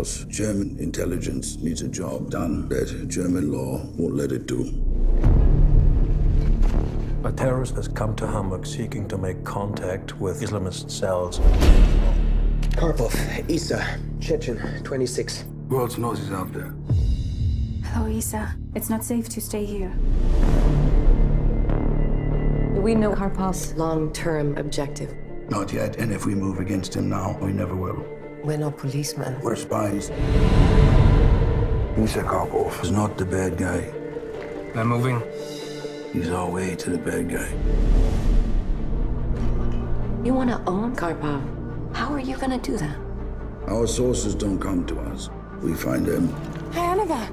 because German intelligence needs a job done that German law won't let it do. A terrorist has come to Hamburg seeking to make contact with Islamist cells. Karpov, Isa, Chechen, 26. Who else knows he's out there? Hello, Isa. It's not safe to stay here. We know Karpov's long-term objective. Not yet, and if we move against him now, we never will. We're not policemen. We're spies. Isa Karpov is not the bad guy. They're moving. He's our way to the bad guy. You want to own Karpov? How are you going to do that? Our sources don't come to us. We find them. Hey, Annabelle.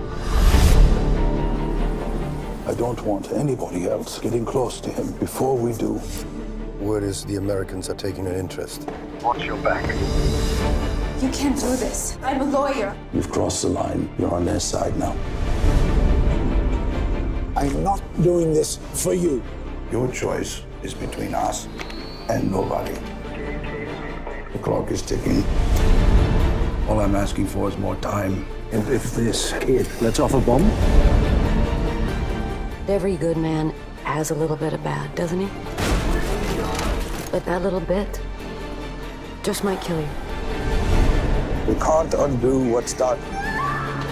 I don't want anybody else getting close to him before we do. Word is the Americans are taking an interest. Watch your back. You can't do this. I'm a lawyer. You've crossed the line. You're on their side now. I'm not doing this for you. Your choice is between us and nobody. The clock is ticking. All I'm asking for is more time. And if this kid lets off a bomb? Every good man has a little bit of bad, doesn't he? But that little bit just might kill you. We can't undo what's done.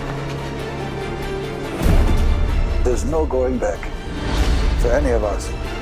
There's no going back for any of us.